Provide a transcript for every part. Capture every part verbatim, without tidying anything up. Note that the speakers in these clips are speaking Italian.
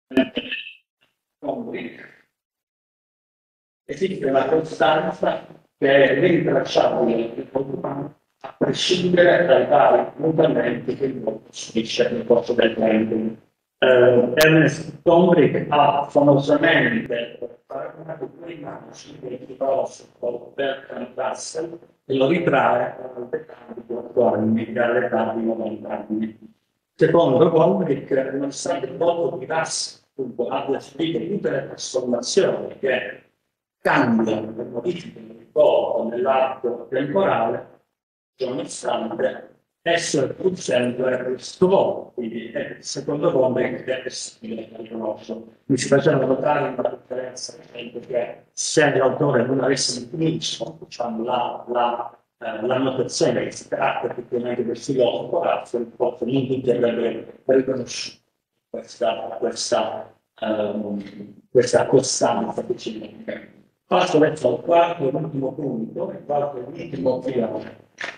Esiste una costanza che è rintracciabile a prescindere dai vari mutamenti che il mondo subisce nel corso del tempo. Eh, Ernest Gombrich ha famosamente paragonato due immagini del filosofo Bertrand Russell e lo ritrae all'età di quattro anni e all'età di novanta anni. Secondo Gombrich, nonostante il voto di Russell abbia subito tutte le trasformazioni che cambiano le modifiche del ricordo nell'arco temporale, nonostante esso è pur sempre questo, quindi è, secondo Gombrich è possibile riconoscerlo. Mi si faceva notare una differenza, che se l'autore non avesse definito diciamo, la, la, eh, la notazione che si tratta effettivamente del filosofo, Russell, forse non tutti avrebbero riconosciuto questa, questa, um, questa costanza che ci manca. Passo verso il quarto e ultimo punto, il quarto e l'ultimo filone.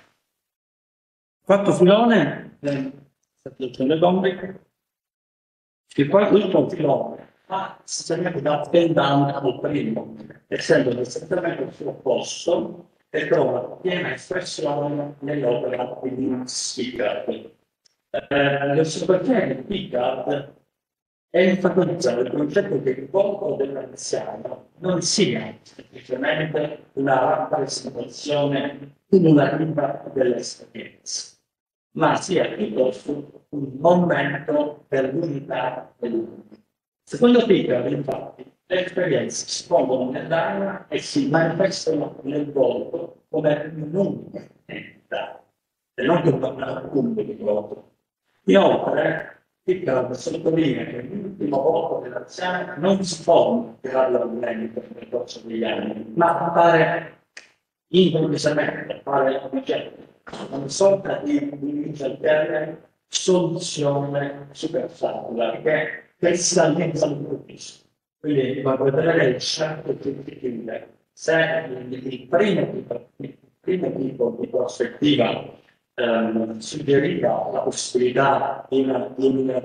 Il quarto filone, eh, il Gombrich, il quarto e ultimo filone ha sostanzialmente da up down al primo, essendo esattamente il suo opposto e trova piena espressione nell'opera di Pickard. Eh, l'osservazione di Pickard è enfatizzare il concetto che il corpo dell'anziano non sia semplicemente una rappresentazione cumulativa dell'esperienza, ma sia piuttosto un momento per l'unità dell'uomo. Secondo Pickard, infatti, le esperienze si pongono nell'anima e si manifestano nel volto come un'unica entità, e non come un accumulo di volto. Inoltre, Pickard sottolinea che l'ultimo volto dell'anziano non si forma gradualmente nel corso degli anni, ma appare improvvisamente, appare una sorta di, di termine, soluzione superfluida che cristallizza l'improvviso. Quindi va a vedere il scelto di chiudere. Se il primo tipo, il primo tipo di prospettiva ehm, suggeriva la possibilità di, una, di, una,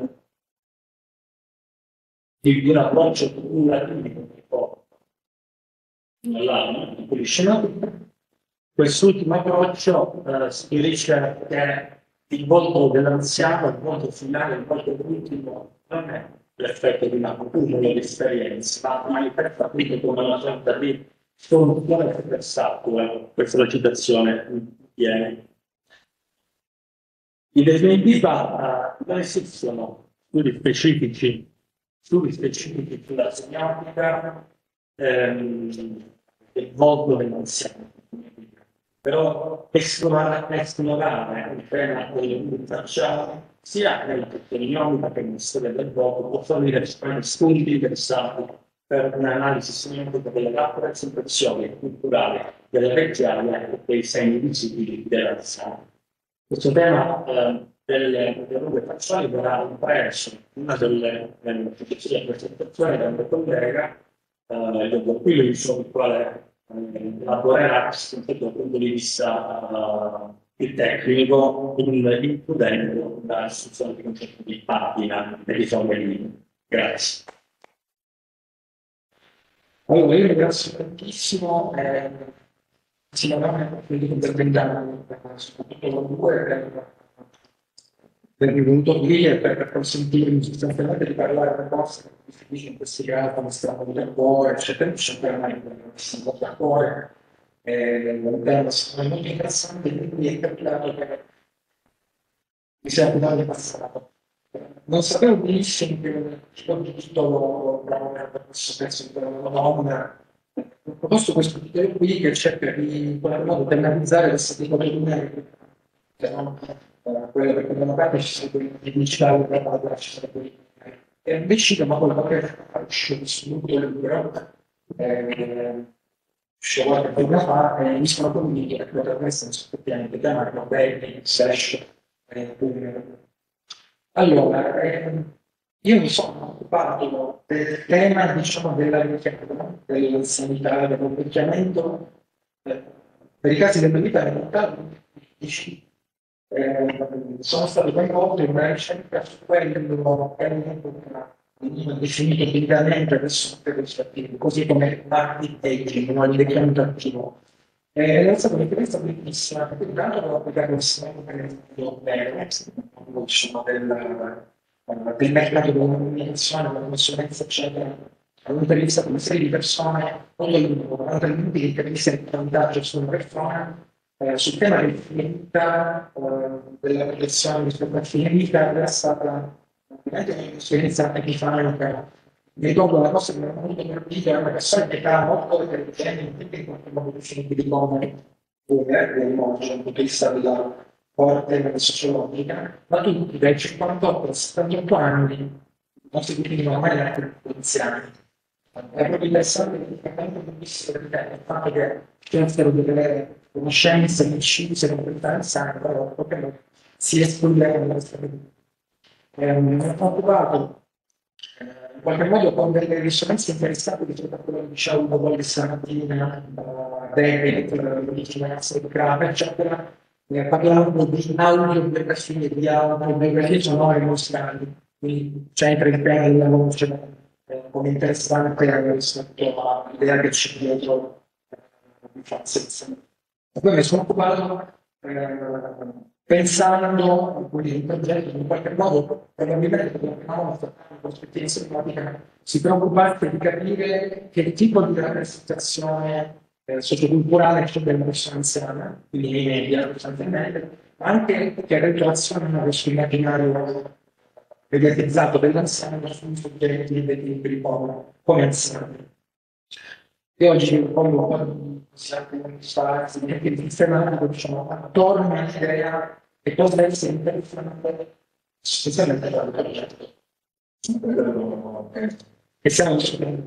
di, di un approccio cumulativo nell'anima, di quelli scenari, quest'ultimo approccio eh, si dice che il volto dell'anziano, il volto finale, il volto ultimo, non è l'effetto di un accumulo di esperienze, ma manifesta quindi come una sorta di soluzione per statua. Questa è la citazione viene. In definitiva, uh, non esistono studi specifici, studi specifici sulla semiotica ehm, del volto dell'anziano. Però esplorare, esplorare il tema delle facciali sia nella tecnologia che nella storia del volto può fornire spunti interessanti per un'analisi semiotica delle rappresentazioni culturali delle vecchiaie e dei segni visibili dell'anziano. Questo tema eh, delle rughe facciali verrà ripreso in una delle presentazioni da un collega, eh, il dottor Pilicio, il quale eh, lavorerà dal punto di vista uh, più tecnico, includendo la istruzione di concetto di pagina e di forme. Grazie. Allora, io ringrazio tantissimo. Eh, Sicuramente quindi per vent'anni, soprattutto con due, per avermi venuto qui e per consentirmi sostanzialmente di parlare di cose che si dice in questi casi, come stiamo del cuore, eccetera, eccetera, ma si può da cuore. È bello, è molto interessante, quindi è capitato che mi sia capitato di passato. Non sapevo benissimo che soprattutto per questo pezzo di una donna. Ho proposto questo titolo qui che cerca di in qualche modo penalizzare questa tipologia di numeriche, che non eh, quello perché da una parte ci sono quelli pubblicitari, dall'altra ci sono quelli e invece ma quello che fa uscire sul libro usciva qualche prima fa e mi sono convinto che potrebbe essere effettivamente chiamato Baby Session. Allora, eh, io mi sono occupato del tema, diciamo, della richiesta, della sanità, dell'invecchiamento, eh, per i casi dell'unità in realtà difficili. Eh, sono stato coinvolto in una ricerca su quello che è un'epoca veniva definito biblicamente adesso per rispettivo, così come parti aging, no? Il declino attivo. Eh, è stata un'esperienza bellissima, perché tanto avevo applicato sempre bene, diciamo, del, del mercato della comunicazione, della consulenza, eccetera. Avevo intervistato una serie di persone, non io, altre interviste di vantaggio su una persona, eh, sul tema del finita, eh, della protezione rispetto a fine vita, era stata un'esperienza epifanica. Mi ricordo una cosa che mi ha molto colpito, è una persona che era molto intelligente, che in qualche modo definibili come come del mondo dal punto di vista della forte sociologica, ma tutti dai cinquantotto ai settantotto anni non si definivano mai neanche anziani. È proprio interessante che il campo di vista del fatto che cercano di avere conoscenze, incise, competenze, però proprio si escludevano da questa vita. Eh, mi ho occupato eh, in qualche modo con delle risonanze interessanti rispetto a quello che diciamo voi stamattina, uh, David, di ragazzi di grave, eccetera, eh, parlando di audiobiografie, di autobiografie sonore musicali, quindi c'entra il tema della voce eh, come interessante rispetto all'idea che c'è dietro eh, di Frances. E poi mi sono occupato eh, pensando a quei progetti in qualche modo, probabilmente per una volta, in prospettiva sistematica, si preoccupasse di capire che tipo di rappresentazione eh, socioculturale c'è della persona anziana, quindi nei media costantemente, ma anche che relazione hanno sull'immaginario mediatizzato dell'anziano sui soggetti dei libri come, come anziani. E oggi voglio un po' di spazi, perché il sistematico, diciamo, attorno all'idea che possa essere interessante, specialmente per il progetto. E siamo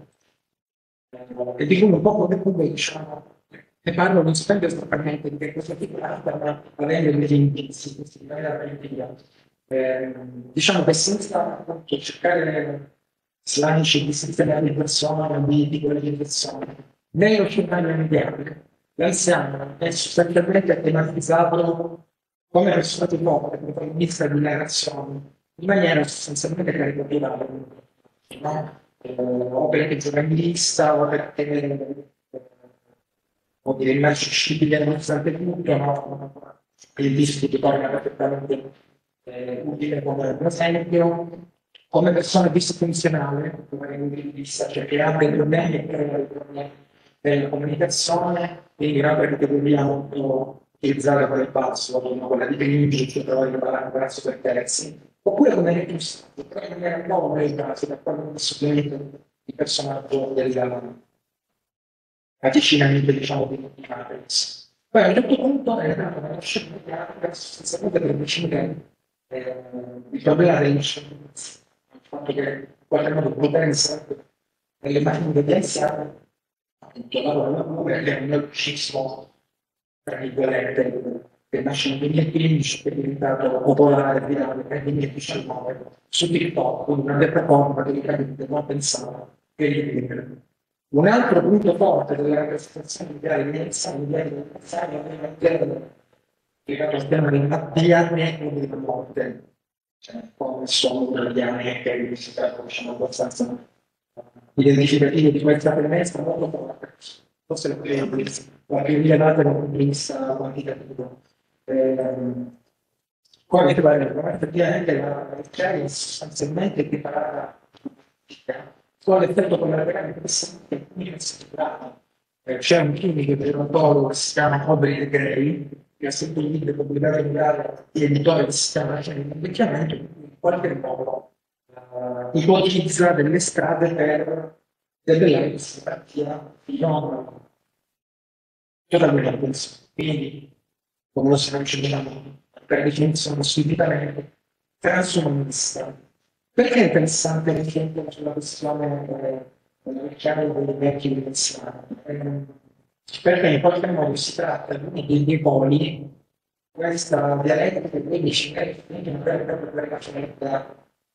e di cui un po' come come diciamo, ne parlo non spendo esattamente di che cosa si tratta, ma avendo degli indizi, questi maniera preventiva. Eh, diciamo che senza appunto cercare slanci di sistemizzazione, di, di qualificazione, nello scenario mediatico, l'anziano è sostanzialmente tematizzato come personaggio forte, come protagonista di narrazione, in maniera sostanzialmente caricaturale, no? Eh, o perché è giornalista, o perché eh, o dire inaccessibile nonostante tutto, no? Il disco ti torna perfettamente eh, utile come per esempio, come persona disfunzionale, come vista, cioè che ha dei problemi e crea dei problemi della comunicazione, quindi una categoria molto utilizzata come basso, quella di cringe, che trovi l'imbarazzo per terzi, oppure come recluso, che non era un po' nei casi, da quando mi sono il personaggio della avvicinamento diciamo di Matrix. Poi a un certo punto è entrato nella scena mediatica sostanzialmente per decidere eh, il problema dell'inscienza, il fatto che in qualche modo potenza delle macchine di anziani, appunto lavorano perché è un neologismo, tra virgolette, che nasce nel duemilaquindici, che è diventato popolare, virale nel duemiladiciannove, su TikTok, con una piattaforma dedicata non pensava che il un altro punto forte della rappresentazione ideale di Alessandro di Alessandro è legato al tema degli anni e della morte, cioè come sono degli anni che è stato diciamo, abbastanza identificativo di questa premessa molto forte. Forse la più la più rilevante dal punto di vista quantitativo. Ehm, Come troveremo? Effettivamente la ricerca è sostanzialmente equiparata con l'effetto collaterale interessante che è assicurato. C'è un chimico dermatologo che si chiama Aubrey Gray, che ha scritto un libro pubblicato in Italia di editore che si chiama Cioè l'invecchiamento, in qualche modo uh, ipotizza delle strade per debellare questa malattia non totalmente avversa. Quindi, come lo stiamo dicendo, per definizione subitamente, transumanista. Perché è interessante riflettere sulla questione del chiaro dei vecchi veneziani? Eh, perché in qualche modo si tratta di uno dei due poli, questa dialettica che quindi ci mette una vera e propria relazione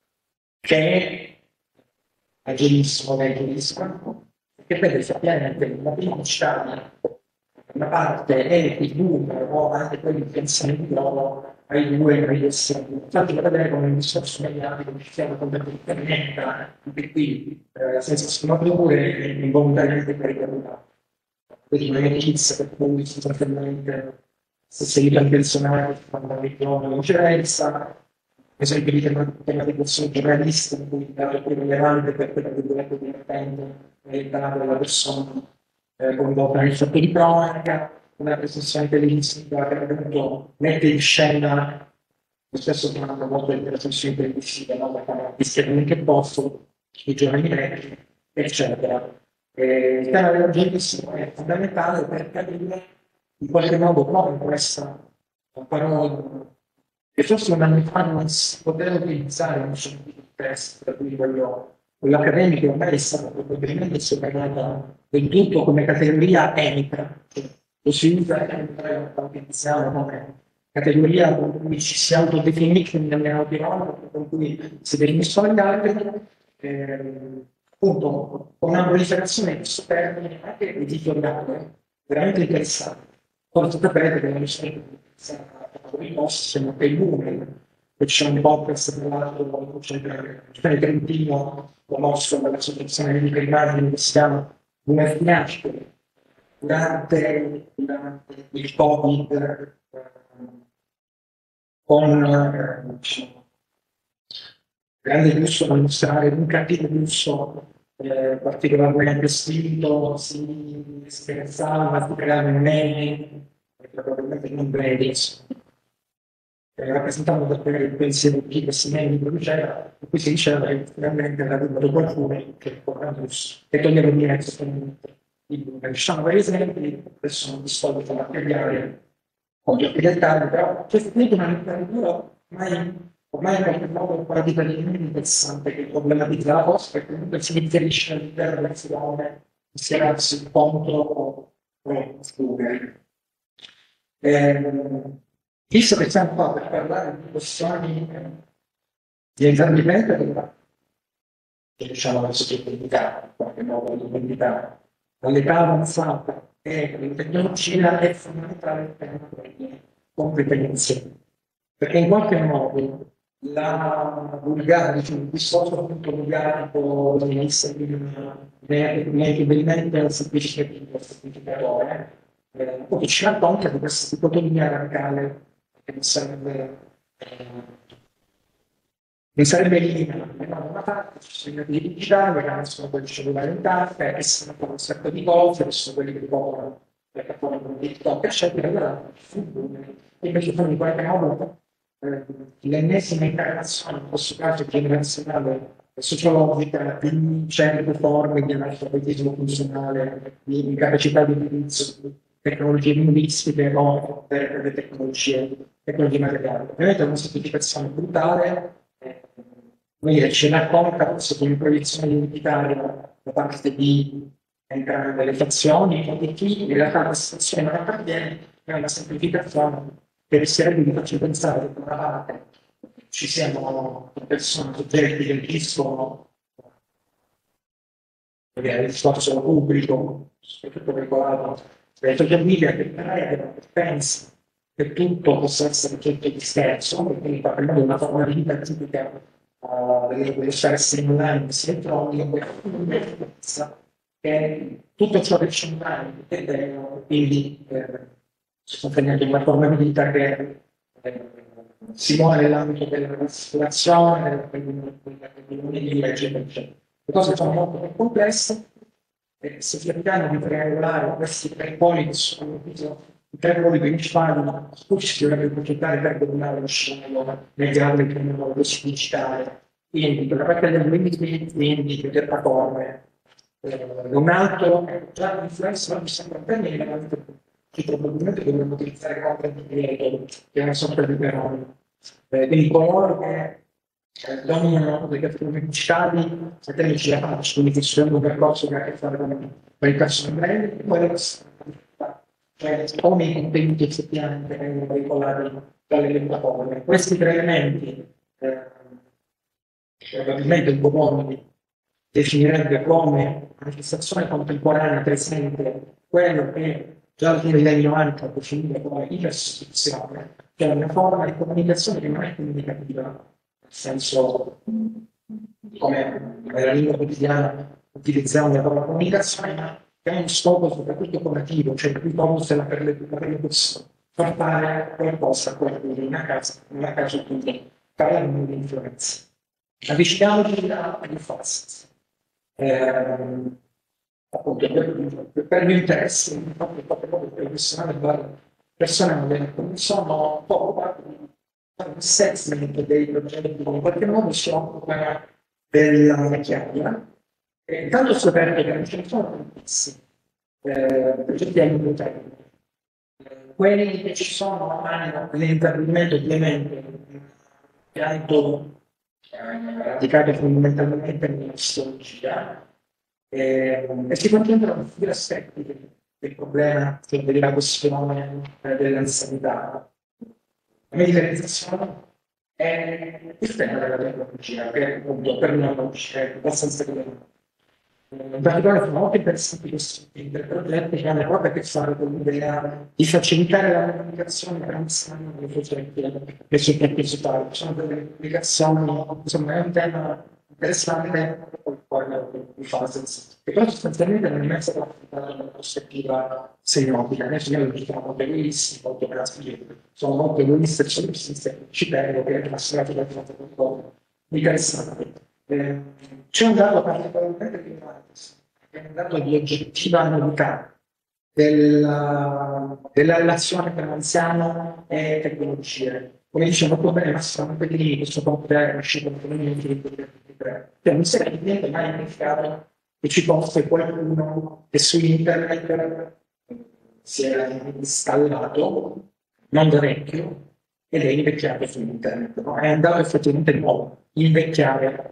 che è agilismo, vegelismo, che vede effettivamente la prima città una parte è il numero o anche quelli che pensano di loro ai due ai esseri. Infatti vedere come il discorso mediatico ci siamo completamente anche qui, eh, senza sfumature, involontariamente caricaturati. Quindi le notizie per cui sostanzialmente se sei il personale fanno una regione ingerenza, esempio di tematizzazione giornalistica in cui il dato più rilevante per quello che dovrebbe divertente è il dato della persona eh, coinvolta nel fatto di cronaca, una trasmissione televisiva che appunto mette in scena lo stesso chiamato molto delle trasmissioni televisive, no? Perché discretamente posto, i giorni vecchi, eccetera. Eh, il tema della gentilissima è fondamentale per capire in qualche modo come questa parola che forse un anno fa non si poteva utilizzare un scientifico test, per cui quello, quello accademico ormai è stato probabilmente separato del tutto come categoria etica, cioè, lo si usa e noi lo utilizziamo come categoria con cui ci si autodefinisce nelle audiologiche, con cui si definiscono gli altri, eh, appunto con una proliferazione di questo termine anche editoriale veramente interessante. Poi sapete che la ricerca i nostri sono dei numeri, e c'è un podcast tra l'altro c'è il Trentino promosso dall'associazione di immagini che si chiama Come Fiasco durante, durante il Covid eh, con eh, diciamo, grande gusto da mostrare un cattivo gusto eh, particolarmente spinto, si scherzava, si creava meme, e probabilmente non brevi, eh, rappresentato da quello il pensiero di chi questi meme produceva, e qui si diceva che finalmente era venuto qualcuno che coronavirus e toglieva di mezzo diciamo per esempi, adesso non vi sto a materiale con gli dettagli, però questa è una letteratura ormai ormai in qualche modo un radicalmente interessante che problematizza la cosa e comunque si inserisce all'interno della situazione che si ragazzi contro le fughe. Visto che siamo qua per parlare di questioni di esaurimento che diciamo la sostenibilità, in qualche modo l'umanità, all'età avanzata e la tecnologia è fondamentale per le competenze, perché in qualche modo la vulgare, diciamo, il discorso appunto vulgarico dell'Instagram inevitabilmente al semplificativo, al semplificatore, eh, poi ci racconta di questa dicotomia radicale che non sarebbe eh, mi sarebbe eliminato da una parte, ci sono i digitali, che sono quelli cellulari in tasca, che sono un sacco di cose, che sono quelli che coprono le piattaforme come TikTok, eccetera, allora e invece poi in qualche modo eh, l'ennesima incarnazione, in questo caso generazionale e sociologica, di certe forme di analfabetismo funzionale, di incapacità di utilizzo di tecnologie linguistiche o per le tecnologie, tecnologie materiali. Ovviamente è una semplificazione brutale dire, ci racconta questo con proiezione identitaria da parte di entrambe le fazioni e di chi in realtà questa fazione non appartiene, è una semplificazione che rischierebbe di farci pensare che da una parte ci siano persone, soggetti che agiscono il discorso pubblico, soprattutto regolato dalle social media, che credono, che pensano che tutto possa essere oggetto di scherzo, e quindi parliamo di una forma di vita tipica uh, delle, delle sfere online, si elettroniche, che tutto ciò che c'è online è vero, quindi eh, sostanzialmente una forma di vita che eh, si muove nell'ambito dell'assicurazione, dell'economia, eccetera, eccetera. Le cose sono molto più complesse e se cerchiamo di triangolare questi tre poli che sono i tre poli principali su cui si dovrebbe progettare per dominare lo scenario mediale tecnologico digitale, quindi per la parte del limiti, quindi delle piattaforme, eh, un altro già l'influenza non mi sembra bene che probabilmente dovremmo utilizzare content creator, che è una sorta di fenomeno. Eh, quindi coloro che eh, dominano le piattaforme digitali, satelliti da faccia, quindi che sono un percorso che ha a che fare con con il personal brand, e poi la cioè come i contenuti effettivamente vengono veicolati dalle piattaforme. Questi tre elementi eh, probabilmente il Bonomi definirebbe come manifestazione contemporanea presente quello che già alla fine degli anni novanta definita come ipersostituzione, che è una forma di comunicazione che non è comunicativa, nel senso come nella lingua quotidiana utilizziamo la parola comunicazione, ma che ha uno scopo soprattutto formativo, cioè il cui focus è la per le, per le persone, far fare qualcosa a qualcuno in una casa, in una casa quindi fare un di influenza. Avviciniamoci all'infanzia. Eh, appunto per, per il mio interesse, proprio proprio professionale, personale, non sono un po' parte di assessment dei progetti, in qualche modo si occupa della vecchiaia. E intanto ho scoperto che non ce ne sono tantissimi eh, progetti a lungo termine. Quelli che ci sono hanno l'intervento ovviamente un pianto radicato fondamentalmente nell'istologia e, e si concentrano su due aspetti del, del problema, che è la questione eh, dell'anzianità. La medicalizzazione è il tema della tecnologia, che appunto per noi è abbastanza grande. In particolare sono molto interessanti questi progetti che hanno proprio a che fare con l'idea di facilitare la comunicazione tra anziani e progetti che si partecipare. Sono delle pubblicazioni, insomma, è un tema interessante poi di fase. E poi sostanzialmente non è stato affrontato da una prospettiva semiotica, adesso noi lo diciamo molto egoisti, molto pratici, sono molto egoisti e ci tengo che è una storia che è un po' interessante. Eh, c'è un dato particolarmente rilevante, che è un dato di oggettiva novità della, della relazione tra anziano e tecnologie. Come dice molto bene Massimo Pedrini, questo compito è uscito nel duemilaventitré. Cioè, non si è niente mai indicato che ci fosse qualcuno che su internet si era installato, non da vecchio, ed è invecchiato su internet. No? È un dato effettivamente nuovo, invecchiare.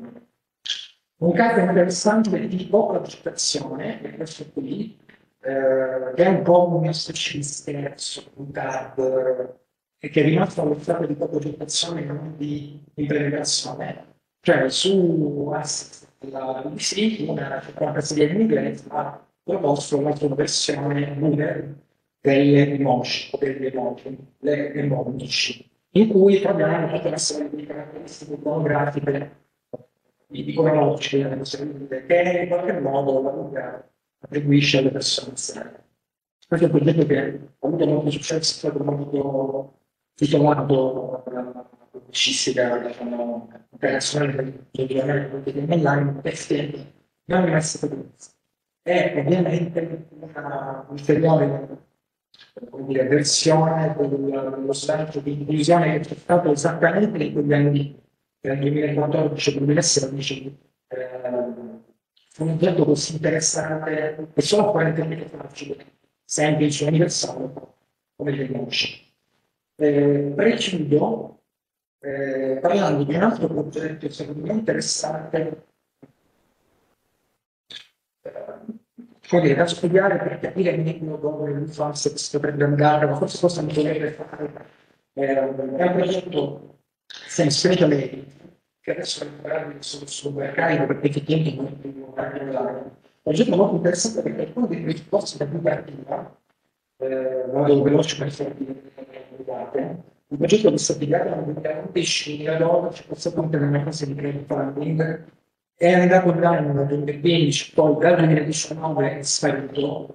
Un caso interessante di poca citazione è questo qui, eh, che è un po' un messaggista su un card e che è rimasto allo stato di poca citazione e non di implementazione. Cioè su Asset della B B C, una casa in inglese, ha proposto la sua versione Google delle emoji, delle emoji, le emoji, in cui troviamo tutta una serie di caratteristiche demografiche di conoscere, che in qualche modo la Google attribuisce alle persone anziane. Questo è un progetto che ha avuto molto successo, è stato molto titolato dalla pubblicistica, diciamo, internazionale online, perché non è stato questo. È ovviamente una ulteriore come dire, versione dello stato di inclusione che c'è stato esattamente in quegli anni nel duemilaquattordici duemilasedici, eh, fu un progetto così interessante e solo apparentemente facile, semplice, universale, come le conosci. Eh, preciso, eh, parlando di un altro progetto secondo me interessante, eh, da studiare per capire meglio dove l'infanzia si dovrebbe andare, ma forse cosa mi dovrebbe fare. Eh, è un progetto senza lei, che adesso imparare sul suo mercato perché effettivamente non è più particolare. Un progetto molto interessante perché alcuni dei presupposti da cui partiva, eh, vado veloce per farvi vedere, il progetto di stabilità nel duemilaundici in Milano ci fosse appunto nella fase di crowdfunding è andato in anno nel duemilaventi, poi dal duemiladiciannove è sparito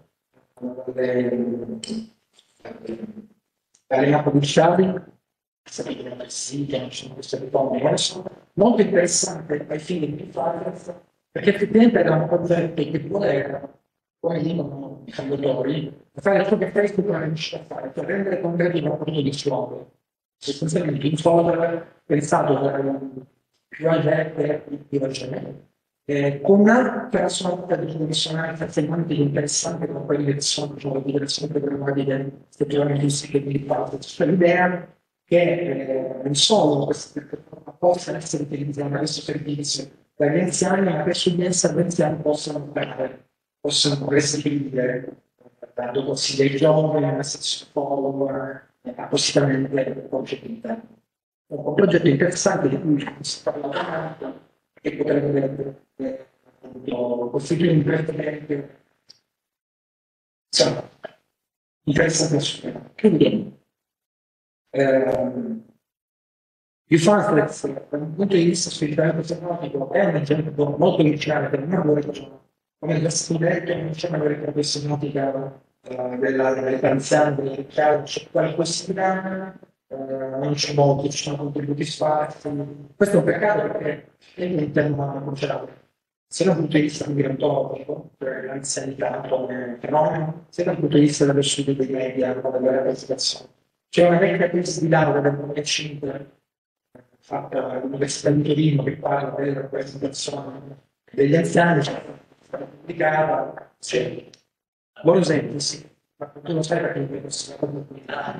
dalle app ufficiali, sapete che non si che non ci sono queste riforme, ma sono molto interessante ai fini di fare, perché effettivamente era un progetto che voleva, come dicono i fondatori, fare ciò che Facebook non riesce a fare, cioè rendere concreto un rapporto di suolo, sostanzialmente un folder pensato per più agente di ragione, eh, con un'altra sorta di dimensionalità semante interessante come quelle che sono cioè, le direzioni programmatiche effettivamente sviluppate. Cioè l'idea che eh, non solo queste piattaforme possano essere utilizzate da questo servizio dagli anziani, ma che sugli anziani possano operare, possono restituire, dando consigli ai giovani, una sezione forum, appositamente concepita. Un progetto interessante di cui si parla tanto e potrebbe eh, costituire un precedente. Insomma, interessante assolutamente. Quindi, ehm, il Fastlex, dal punto di vista spirituale psicologico, è un esempio molto iniziale del mio lavoro, come già studente, non c'è una vera e propria semiotica eh, della dell'anziano, del chiaro, c'è qualcosina, eh, non c'è molti, ci sono contributi sparsi. Questo è un peccato perché è un tema cruciale, sia dal punto di vista migratorio, cioè l'anzianità come fenomeno, sia dal punto di vista dello studio dei media, della rappresentazione. C'è una vecchia tesi di laurea del duemilacinque fatta all'Università di Torino che parla della rappresentazione degli anziani, è stata pubblicata, c'è buon esempio, sì, ma tu lo sai perché non questa comunità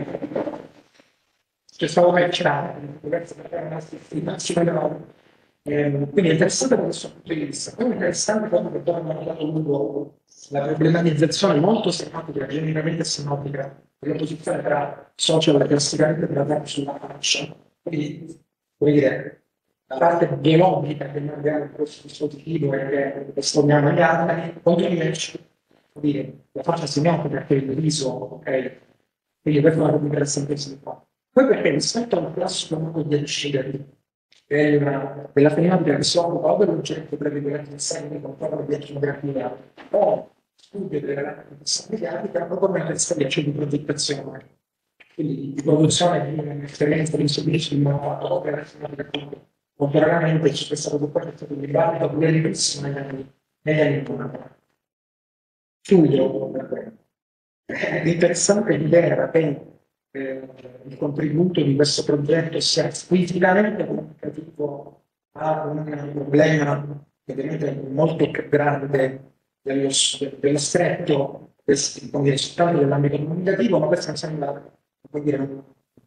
che stavo carcerando, diverse persone, eh, quindi è interessante da questo punto di vista. Poi è interessante quando torna a lungo la problematizzazione molto sematica, generalmente sematica, della posizione tra social e classicamente della terra sulla faccia. Quindi, vuol dire, la parte biologica che noi abbiamo in questo dispositivo e che espondiamo agli altri, quando invece, vuol dire, la faccia semiotica che è il viso, ok? Quindi questo è una cosa interessantissima. Poi perché rispetto al classico modo di decidere, è una, della tematica che si occupa o dell'oggetto prevedibile segni con forma di etnografia o studio delle rappresentazioni mediatiche o come esperienza di progettazione. Quindi di produzione di un'esperienza di servizio di fatto operazione molto raramente c'è questa preoccupazione di dibattito bellissimo negli anni negli anni novanta. Chiudo. È interessante l'idea che eh, il contributo di questo progetto sia squisitamente comunicativo a un problema che ovviamente è molto più grande dello, dello stretto del risultato dell'ambito comunicativo, ma questo mi sembra, come dire,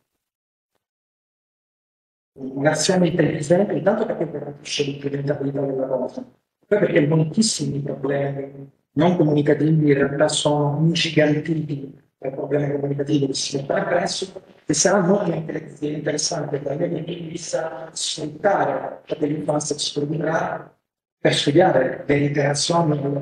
un'azione intelligente, intanto perché garantisce l'implementabilità della cosa, poi perché moltissimi problemi non comunicativi in realtà sono ingigantiti dal problema comunicativo che si mette presso e sarà molto interessante dal mio punto di vista sfruttare ciò l'infanzia si produrrà per studiare le interazioni con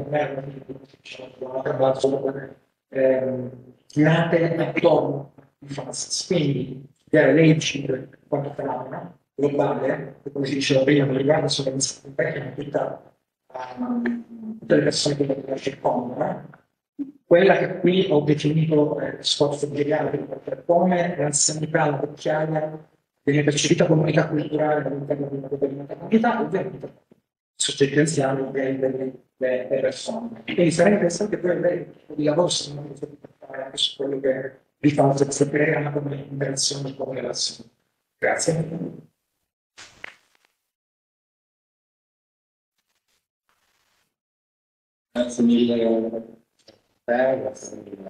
le nate attorno all'infanzia. Quindi studiare leggi del quanto fenomeno globale, che come si diceva prima, non riguarda solo l'università, ma tutte le persone che la circondano. Quella che qui ho definito eh, sforzo geriatrico, per come l'anzianità, la vecchiaia viene percepita come unità culturale all'interno di una determinata comunità, ovviamente soggetti anziani e delle persone. Quindi sarebbe interessante poi vedere che tipo di lavoro si sono fare anche su quello che vi fa sapere come interazioni con relazioni. Grazie. Grazie mille a te, grazie mille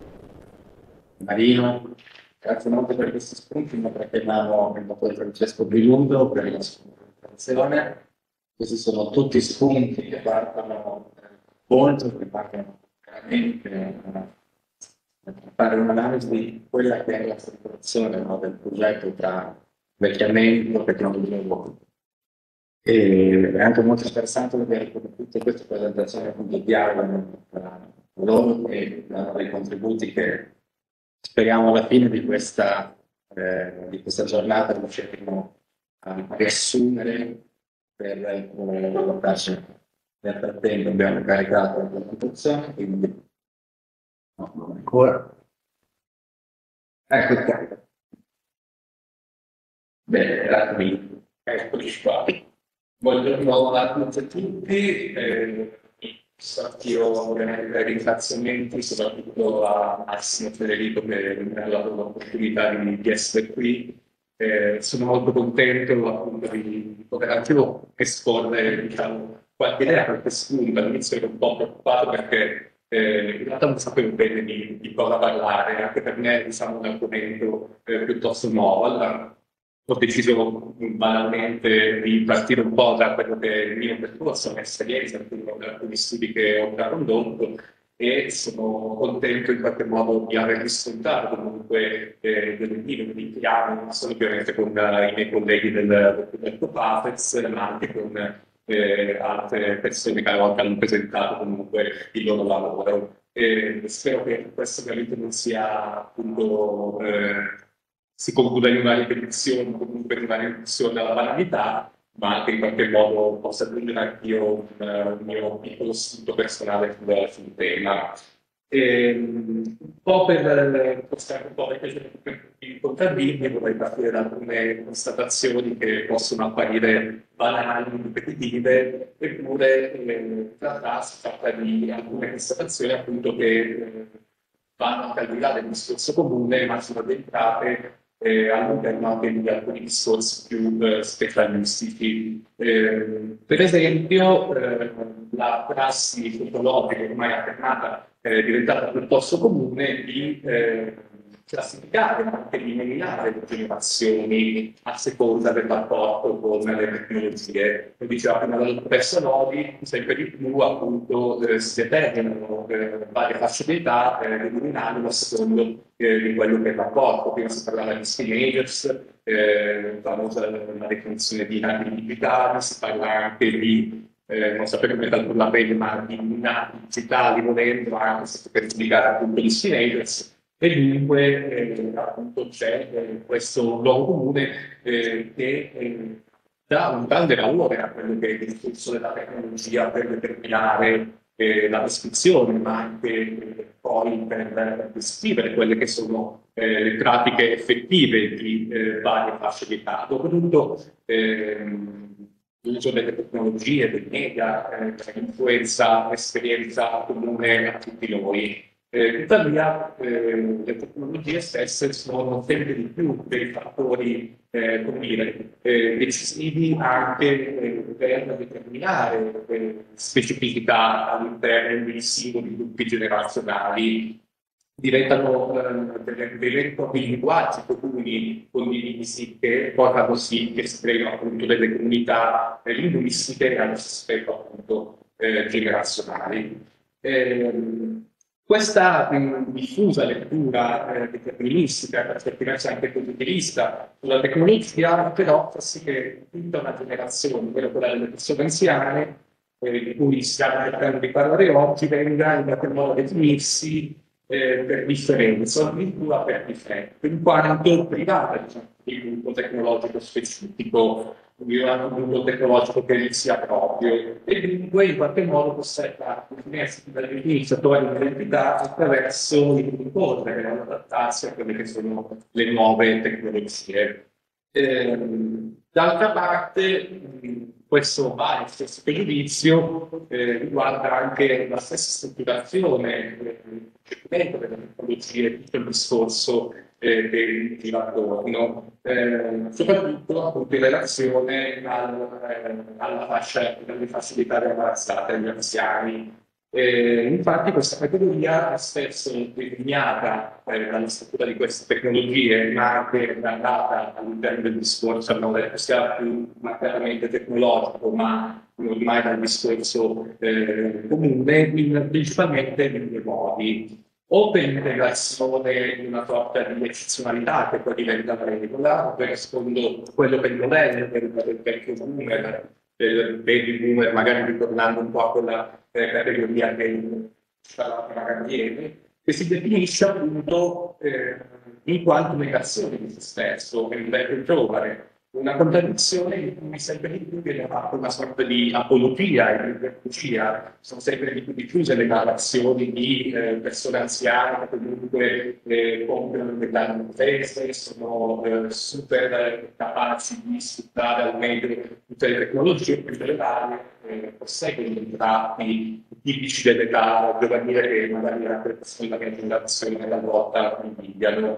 Marino, grazie molto per questi spunti, ma perché mi hanno invitato Francesco Bilundo per la sua presentazione. Questi sono tutti spunti che partono molto, che partono veramente a fare un'analisi di quella che è la strutturazione, no, del progetto tra vecchiamento, tecnologia e uomo. E è anche molto interessante vedere come tutte queste presentazioni appunto dialogano tra loro e danno dei contributi che speriamo alla fine di questa, eh, di questa giornata riusciremo a riassumere per eh, portarci. Nel frattempo abbiamo caricato la presentazione, quindi no, non ancora. Ecco qua. Bene, grazie mille. Eccoci qua. Buongiorno a tutti e tutti, eh, io ovviamente ringraziamenti soprattutto a Massimo Federico che mi ha dato l'opportunità di, di essere qui. Eh, sono molto contento appunto di, di poter anche esporre diciamo, qualche idea, qualche spunto. All'inizio ero un po' preoccupato perché eh, in realtà non sapevo bene di, di cosa parlare, anche per me diciamo, un argomento eh, piuttosto nuovo. Allora, ho deciso banalmente di partire un po' da quello che è il mio percorso, la mia esperienza, da alcuni studi che ho già condotto e sono contento in qualche modo di aver riscontrato comunque eh, delle linee di piano, non solo ovviamente con uh, i miei colleghi del, del progetto PAFEX, ma anche con eh, altre persone che hanno presentato comunque il loro lavoro. E spero che questo ovviamente non sia appunto eh, si concluda in una ripetizione, comunque in una riduzione alla banalità, ma anche in qualche modo possa aggiungere anch'io un, un mio piccolo spunto personale sul, sul tema. E, un po' per postare un po' i contadini, vorrei partire da alcune constatazioni che possono apparire banali, ripetitive, eppure eh, in realtà si tratta di alcune constatazioni appunto che eh, vanno anche al di là del discorso comune, ma sono addentrate eh, all'interno anche di alcuni discorsi più eh, specialistici. Eh, per esempio, eh, la prassi fotologica ormai affermata è diventata piuttosto comune di eh, classificare, ma anche di nominare le generazioni a seconda del rapporto con le tecnologie. Come diceva prima la dottoressa Lodi, sempre di più appunto eh, si determinano eh, varie fasce di età eh, denominali a secondo eh, di quello che è il rapporto. Prima si parlava di teenagers, eh, famosa la definizione di nati digitali, si parla anche di eh, non sapevo come calcolare bene, ma di nati digitali volendo anche per indicare appunto gli teenagers. E dunque eh, appunto c'è eh, questo luogo comune eh, che eh, dà un grande valore a quello che è il discorso della tecnologia per determinare eh, la descrizione, ma anche eh, poi per descrivere quelle che sono eh, le pratiche effettive di eh, varie fasce di età. Dopotutto ehm, l'uso delle tecnologie, dei media, eh, influenza l'esperienza comune a tutti noi. Eh, tuttavia, eh, le tecnologie stesse sono sempre di più dei fattori eh, come dire, eh, decisivi anche eh, per determinare eh, specificità all'interno di singoli gruppi generazionali. Diventano eh, dei veri e propri linguaggi comuni condivisi che poi fanno sì che si creino appunto delle comunità eh, linguistiche allo stesso tempo appunto eh, generazionali. Eh, Questa mh, diffusa lettura eh, deterministica, per certi versi anche positivista, sulla tecnologia, però fa sì che tutta una generazione, quella delle persone anziane, eh, di cui stiamo cercando di parlare oggi, venga in qualche modo a definirsi eh, per differenza, addirittura per difetto, in quanto privata diciamo, di un gruppo tecnologico specifico, di un gruppo tecnologico che gli sia proprio, e dunque in qualche modo possa definirsi dall'utilizzatori dell'identità attraverso il ricorrere che devono adattarsi a quelle che sono le nuove tecnologie. Eh, d'altra parte, mh, questo bias, questo pregiudizio eh, riguarda anche la stessa strutturazione eh, delle tecnologie, tutto il discorso eh, che gira attorno, eh, soprattutto appunto in relazione al, eh, alla fascia, alle fasce di età avanzata, agli anziani. Eh, infatti questa categoria è spesso delineata eh, dalla struttura di queste tecnologie, ma anche data all'interno del discorso, abbiamo detto, sia più marcatamente tecnologico, ma ormai dal discorso eh, comune, in, principalmente in due modi. O per l'integrazione di una sorta di eccezionalità che poi diventa la regola, ovvero secondo quello che il modello del vecchio boomer, del baby boomer, magari ritornando un po' a quella eh, categoria che magari viene, che si definisce appunto eh, in quanto negazione di se stesso, il vecchio giovane, una contraddizione in cui sempre di più viene fatta una sorta di apologia e di ipocrisia, sono sempre di più diffuse le narrazioni di eh, persone anziane che comunque eh, compiono delle offese, sono eh, super capaci di sfruttare al meglio tutte le tecnologie più generali, eh, posseggono dei tratti tipici dell'età giovanile che magari altre persone della mia generazione nella lotta invidiano.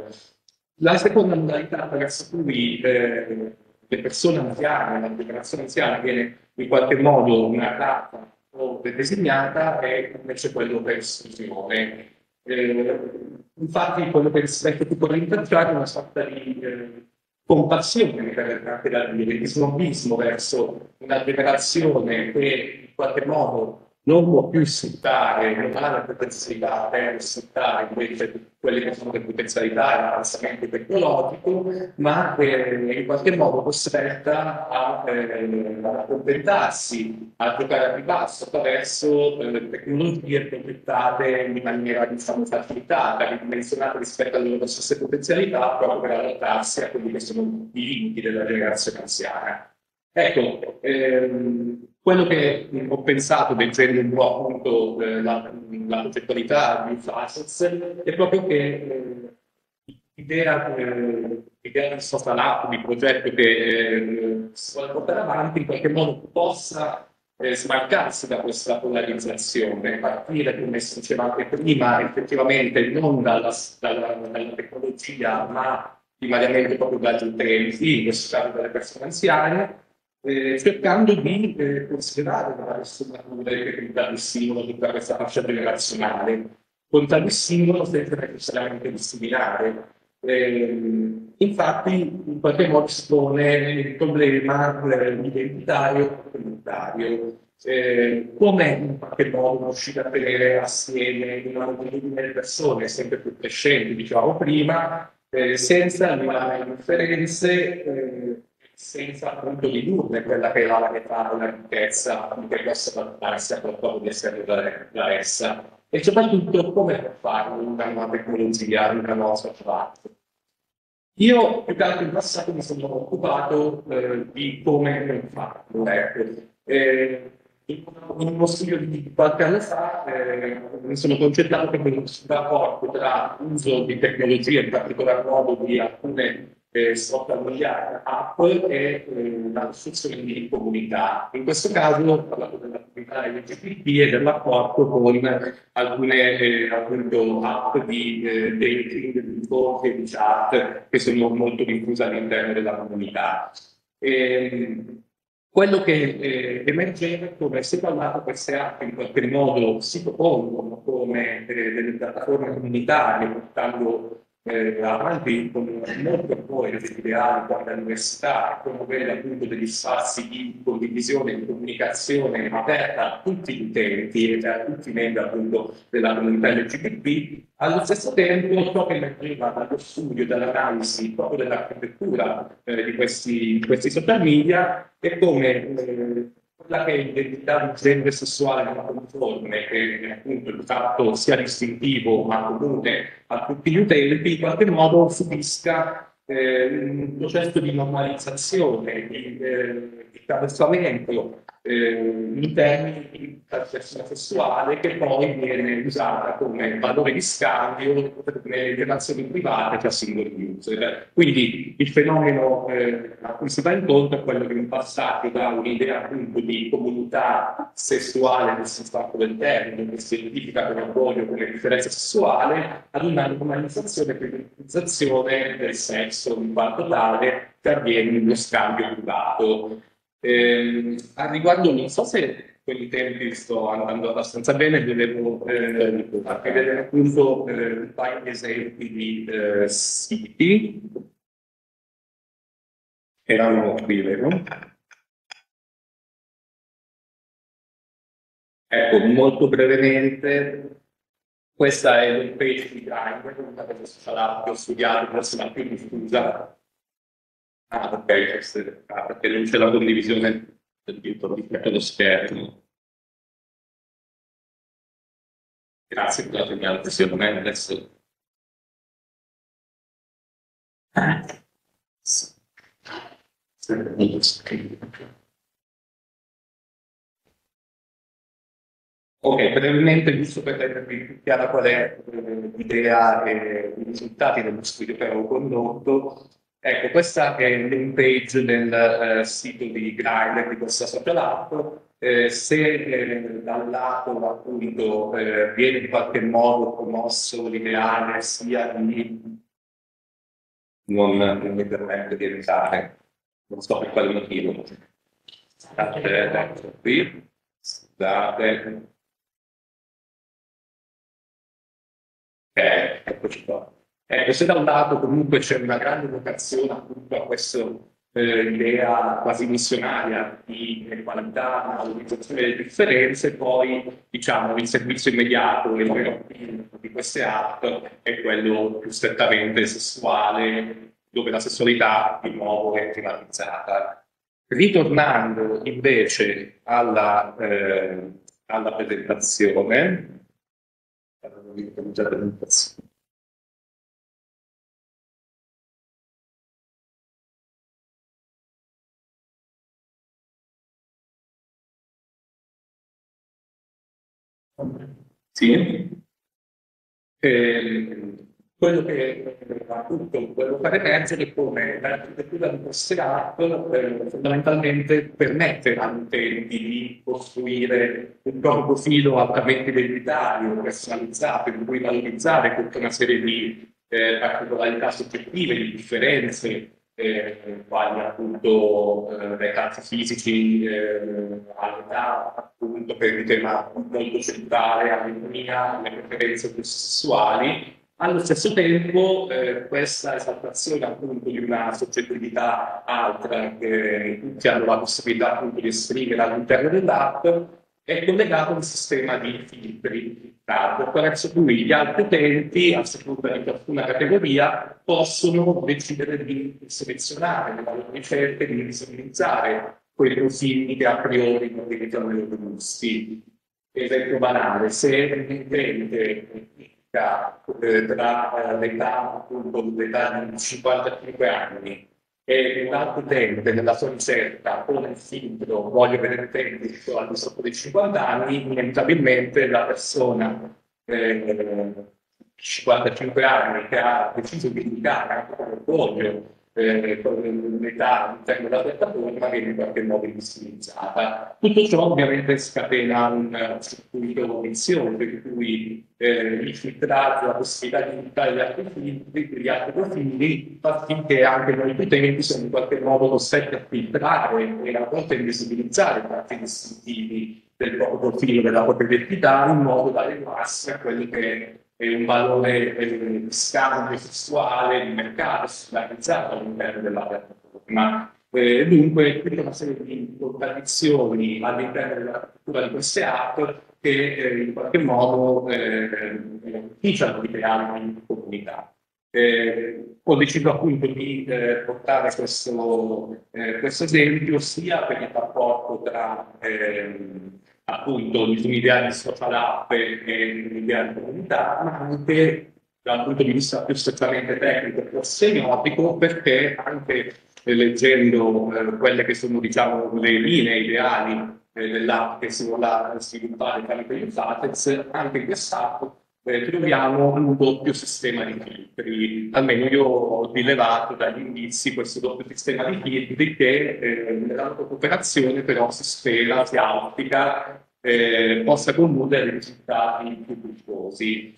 La seconda modalità attraverso cui eh, le persone anziane, la generazione anziana viene in qualche modo narrata o designata è invece quello per esclusione. Eh, infatti quello per il tipo di rintracciare è una sorta di eh, compassione, anche da dire, di snobismo verso una generazione che in qualche modo non può più sfruttare, non ha la potenzialità per sfruttare invece quelle che sono le potenzialità e l'avanzamento tecnologico, ma eh, in qualche modo costretta a, eh, ad accontentarsi, a giocare a ribasso attraverso eh, tecnologie progettate in maniera diciamo facilitata, ridimensionate rispetto alle loro stesse potenzialità, proprio per adattarsi a quelli che sono i limiti della generazione anziana. Ecco, ehm, quello che ho pensato, leggendo un po' appunto eh, la, la progettualità di Facets, è proprio che eh, l'idea eh, l'idea di social app, di progetto che eh, si vuole portare avanti, in qualche modo possa eh, smarcarsi da questa polarizzazione, partire, come si diceva anche prima, effettivamente non dalla, dalla, dalla tecnologia, ma primariamente proprio dagli utenti, in questo caso dalle persone anziane, eh, cercando di eh, considerare le varie sfumature che con tale singolo di tutta questa fascia generazionale, con tale singolo senza necessariamente discriminare. Eh, infatti, in qualche modo si pone il problema eh, identitario e comunitario. Eh, come in qualche modo riuscire a tenere assieme una moltitudine di persone sempre più crescenti, diciamo prima, eh, senza eliminare le differenze, eh, senza appunto ridurre quella che è la varietà e la ricchezza che possa adattarsi a qualcosa di essere da, da essa. E soprattutto come può farlo una nuova tecnologia, una nuova software. Io più che altro in passato mi sono occupato eh, di come non farlo. Ecco. Eh, in uno studio di qualche anno fa eh, mi sono concentrato proprio sul rapporto tra l'uso di tecnologie, in particolar modo di alcune eh, social media app e eh, la costruzione di comunità. In questo caso ho parlato della comunità L G B T e del rapporto con alcune eh, appunto, app di eh, dating, di incontri, di chat che sono molto diffuse all'interno della comunità. E, quello che eh, emergeva è come se da un lato queste app in qualche modo si propongono come eh, delle piattaforme comunitarie, portando eh, avanti con molto poi degli ideali quanto all'università, promuovere appunto degli spazi di condivisione, di comunicazione aperta a tutti gli utenti e a tutti i membri appunto della comunità L G B T. Allo stesso tempo, ciò che emergeva dallo studio e dall'analisi proprio dell'architettura eh, di, questi, di questi social media è come eh, quella che è l'identità di genere sessuale non conforme, che appunto il fatto sia distintivo ma comune a tutti gli utenti, in qualche modo subisca eh, un processo di normalizzazione, di, eh, di attraversamento eh, in termini di persona sessuale che poi viene usata come valore di scambio nelle relazioni private tra singoli user. Quindi il fenomeno eh, a cui si va incontro è quello che in passato da un'idea appunto di comunità sessuale nel senso lato del termine, che si identifica come orgoglio, come differenza sessuale, ad una normalizzazione e privatizzazione del sesso in quanto tale che avviene nello scambio privato. Eh, a riguardo non so se quelli tempi sto andando abbastanza bene, volevo eh, anche vedere appunto eh, un paio di esempi di eh, siti che erano qui, vero? Ecco, molto brevemente, questa è l'home page di Grindr, una delle social app che ho studiato, forse la più diffusa. Ah, ok, forse, ah, perché non c'è la condivisione del titolo di lo schermo. Grazie per la segnalazione, adesso. Ok, brevemente, giusto per rendervi più chiara qual è eh, l'idea e i risultati dello studio che avevo condotto. Ecco, questa è l'home page del eh, sito di Grindr, di questa social app. Eh, se eh, da un lato appunto eh, viene in qualche modo promosso l'ideale sia di non, non mi permette di entrare, non so per quale motivo. Scusate, ecco qui, scusate. Eh, eccoci qua. Ecco, se da un lato comunque c'è una grande vocazione appunto a questo eh, l'idea quasi missionaria di qualità, valorizzazione delle differenze, poi diciamo il servizio immediato e il vero appeal di queste app è quello più strettamente sessuale, dove la sessualità di nuovo è privatizzata. Ritornando invece alla, eh, alla presentazione, alla presentazione. Sì. Eh, quello che appunto volevo fare emergere è come l'architettura di queste app eh, fondamentalmente permette agli utenti di costruire un proprio profilo altamente identitario, personalizzato, in cui valorizzare tutta una serie di eh, particolarità soggettive, di differenze, eh, quali appunto eh, dai tratti fisici eh, all'età, appunto per il tema molto centrale, all'economia, alle preferenze sessuali. Allo stesso tempo, eh, questa esaltazione appunto di una soggettività altra che tutti hanno la possibilità appunto di esprimere all'interno dell'app è collegato a un sistema di filtri attraverso cui gli altri utenti, a seconda di ciascuna categoria, possono decidere di selezionare le loro ricerche, di visualizzare quei profili che a priori non diventano i loro gusti. Esempio banale, se un utente eh, tra eh, l'età appunto l'età di cinquantacinque anni e un altro utente nella sua ricerca pone il filtro voglio vedere utenti al di sotto dei cinquanta anni, inevitabilmente la persona eh, cinquantacinque anni che ha deciso di indicare anche come voglio eh, con l'età all'interno della piattaforma viene in qualche modo visualizzata. Tutto ciò ovviamente scatena un circuito vizioso in cui eh, il filtraggio, la possibilità di indicare gli altri filtri, gli altri profili, fa sì che anche noi utenti siano in qualche modo costretti a filtrare e a volte invisibilizzare i tratti distintivi del proprio profilo, della propria identità, in modo da adeguarsi a quello che è un valore eh, scambio sessuale di mercato standardizzato all'interno della piattaforma. Eh, dunque, tutta una serie di contraddizioni all'interno della cultura di queste app che eh, in qualche modo beneficiano di creare una comunità. Eh, ho deciso appunto di eh, portare questo, eh, questo esempio sia per il rapporto tra ehm, appunto un'idea di social app e un'idea di comunità, ma anche dal punto di vista più strettamente tecnico e semiotico, perché anche eh, leggendo eh, quelle che sono diciamo le linee ideali eh, dell'app che si vuole sviluppare tramite gli Flatez, anche in quest'app eh, troviamo un doppio sistema di filtri. Almeno io ho rilevato dagli indizi questo doppio sistema di filtri che eh, nella loro operazione però si spera, si auspica, eh, possa condurre risultati più virtuosi.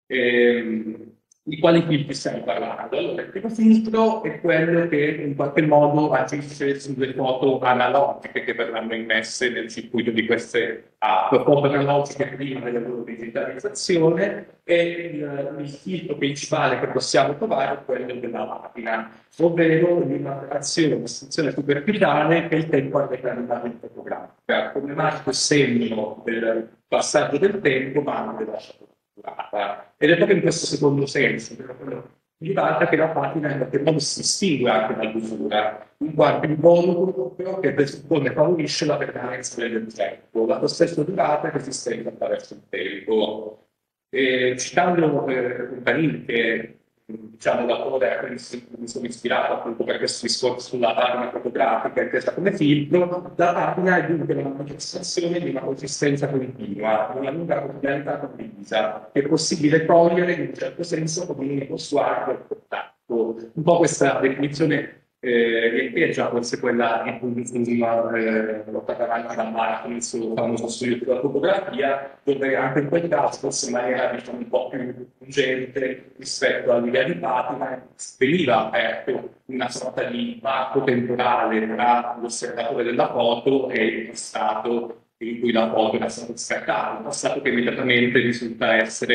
Eh, di quali filtri stiamo parlando? Allora, il primo filtro è quello che in qualche modo agisce sulle foto analogiche che verranno immesse nel circuito di queste app. Foto analogiche prima della loro digitalizzazione e il, il filtro principale che possiamo trovare è quello della patina, ovvero di un'operazione, un'istruzione superficiale che il tempo ha determinato fotografica. Problematico segno del passaggio del tempo, ma anche della fotografica. Ed è proprio in questo secondo senso, mi pare che la patina in qualche modo si distingue anche dall'usura, in quanto il modo proprio che presuppone favorisce la permanenza del tempo, la stessa durata che si stende attraverso il tempo. E, citando eh, Contarini, che diciamo l'autore a cui mi sono ispirato appunto per questo discorso sulla patina fotografica intesa come filtro, la patina è dunque una manifestazione di una consistenza continua, di una lunga quotidianità condivisa, che è possibile cogliere in un certo senso come un usuario al contatto. Un po' questa definizione eh, riecheggia forse quella di cui eh, portata avanti da Martin sul famoso studio sulla fotografia, dove anche in quel caso, forse in maniera diciamo, un po' più urgente rispetto all'idea di patina, veniva aperto una sorta di varco temporale tra l'osservatore della foto e il passato in cui la foto era stata scattata, un passato che immediatamente risulta essere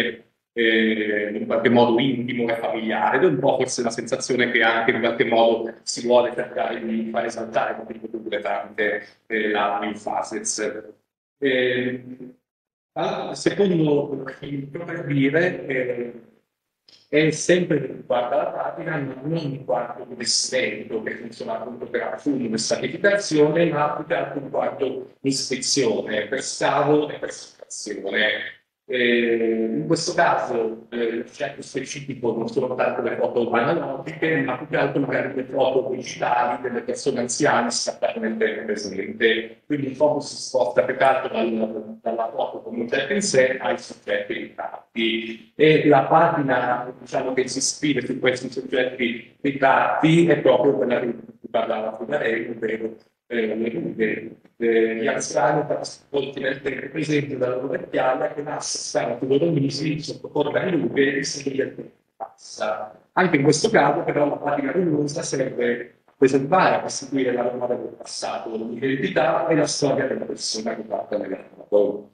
eh, in qualche modo intimo e familiare, ed è un po' forse la sensazione che anche in qualche modo si vuole cercare di far esaltare con le culture tramite eh, la New Facets. Eh, ah, secondo il proprio dire, eh, è sempre che riguarda la pratica, non in quanto un estento che funziona appunto per affumo e sanificazione, ma più che altro in quanto ispezione, per scavo e per situazione. Eh, in questo caso eh, il progetto specifico non sono tanto le foto analogiche, ma più che altro magari le foto digitali delle persone anziane scattate nel tempo presente. Quindi il focus si sposta più che altro dal, dalla foto come oggetto in sé ai soggetti ritratti. E la pagina diciamo, che si ispira su questi soggetti ritratti è proprio quella di cui parlava prima lei, ovvero eh, le rughe. Eh, gli anziani trasporti nel tempo presente dalla loro vecchiaia che nasce stati loro mesi sotto forma di rughe e si vede che passa. Anche in questo caso però la pratica rumorosa serve a preservare, a costituire la memoria del passato, l'identità e la storia della persona che parla nella foto.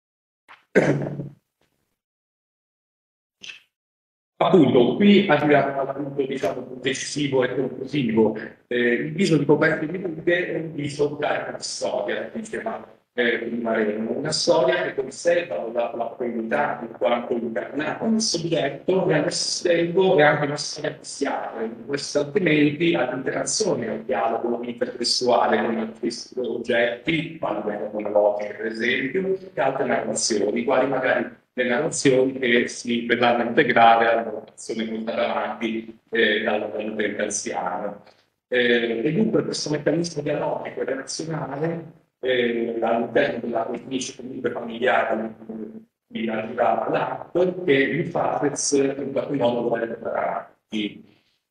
Appunto, qui arriviamo al punto diciamo, decisivo e conclusivo. Eh, il viso di Coperti di Rughe è un viso carico di storia, diceva eh, prima Remo, una storia che conserva la, la comunità in quanto incarnata nel soggetto e allo stesso tempo è anche una storia cristiana, in questo altrimenti all'interazione, al dialogo intertestuale con altri oggetti, quali vengono logiche per esempio, e altre narrazioni, quali magari le narrazioni che si verranno a integrare alla narrazione portata avanti eh, dall'utente anziano. Eh, e dunque questo meccanismo dialogico e relazionale eh, all'interno della cornice comunque familiare di arrivare all'atto che il Fafez in qualche modo vuole portare avanti.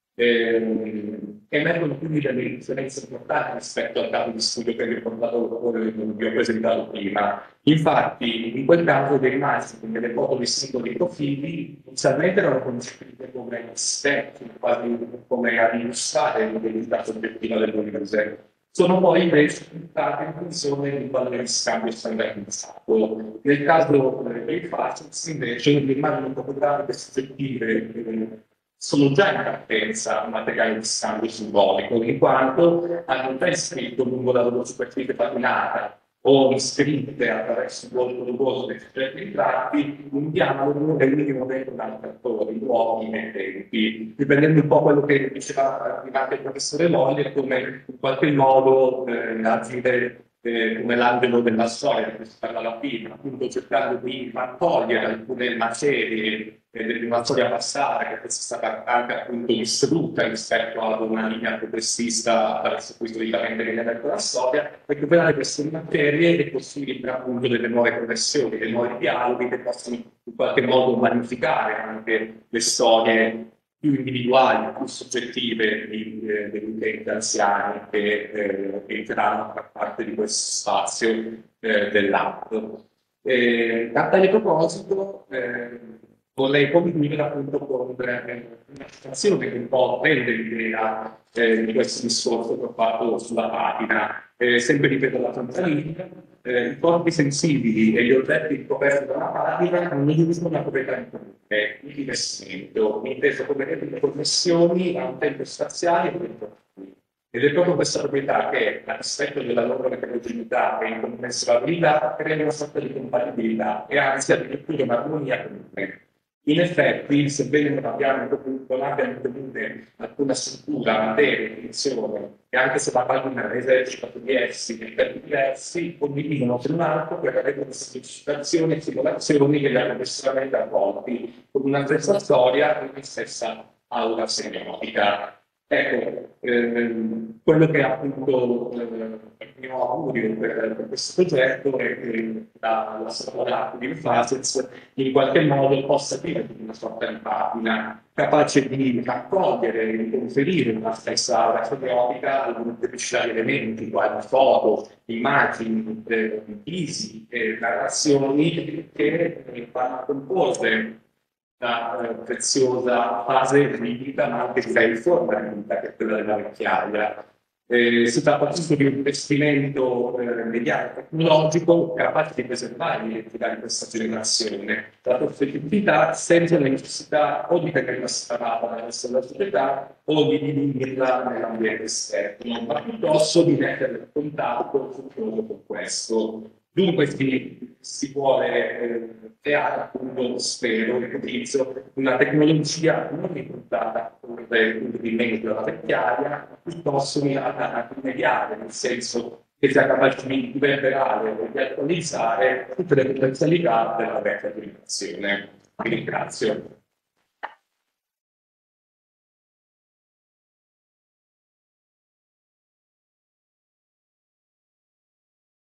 Eh, emergono quindi delle differenze importanti rispetto al caso di studio che vi ho portato, vi ho presentato prima. Infatti, in quel caso dei rimasti con delle foto di singoli profili inizialmente erano concepite come step, quasi come a illustrare l'identità soggettiva dell'universo. Sono poi invece sfruttate in funzione di un valore di scambio standardizzato. Nel caso dei facets, invece, le immagini fotografiche soggettive sono già in partenza materiale di scambio simbolico, in quanto hanno già iscritto lungo la loro superficie patinata o iscritte attraverso il volto rugoso dei soggetti ritratti un dialogo del minimo dentro dagli attori, luoghi e tempi, riprendendo un po' quello che diceva prima anche il professore Loglia, come in qualche modo eh, agire eh, come l'angelo della storia, che si parla prima, appunto cercando di raccogliere alcune macerie di una storia passata che è stata anche appunto distrutta rispetto ad una linea progressista attraverso cui solitamente viene letta la storia, recuperare queste materie e costruire appunto delle nuove connessioni, dei nuovi dialoghi che possono in qualche modo magnificare anche le storie più individuali, più soggettive di, eh, degli utenti anziani che eh, entreranno a far parte di questo spazio eh, dell'app. Eh, a tale proposito, eh, vorrei concludere appunto con eh, una citazione che un po' prende l'idea eh, di questo discorso che ho fatto sulla pagina. Eh, sempre ripeto la frontalina, eh, i corpi sensibili e gli oggetti ricoperti da una pagina hanno una proprietà in comune, il rivestimento, inteso come delle connessioni a un tempo spaziale e tempo. Ed è proprio questa proprietà che, a rispetto della loro eterogeneità e incommensurabilità, crea una sorta di compatibilità e anzi addirittura un'armonia comune. In effetti, sebbene non abbiamo non abbiano in comune alcuna struttura, materia, funzione, e anche se la pagina esercita di essi in tempi diversi, condividono per un altro quella regola di sollecitazioni e simulazioni che li hanno necessariamente avvolti con una stessa storia e una stessa aura semiotica. Ecco, ehm, quello che appunto eh, il mio augurio per, per questo progetto è che la, la scuola di Facets in qualche modo possa diventare una sorta di pagina capace di raccogliere e di conferire una stessa aura semiotica a molteplicità elementi, quali foto, immagini, eh, visi e narrazioni che eh, vanno a comporre la eh, preziosa fase di vita, ma anche di forma di vita, che è quella della vecchiaia. Eh, si tratta appunto di un investimento eh, mediatico tecnologico capace di preservare l'identità di questa generazione, la professionalità senza la necessità o di tenerla separata dalla società o di dividerla nell'ambiente esterno, ma piuttosto di metterla in contatto con questo. Dunque si, si vuole eh, creare appunto, spero, l'utilizzo di una tecnologia non imputata per il rimedio della vecchiaia, piuttosto mirata a rimediare, nel senso che sia capace di recuperare e di attualizzare tutte le potenzialità della vecchia generazione. Vi ringrazio.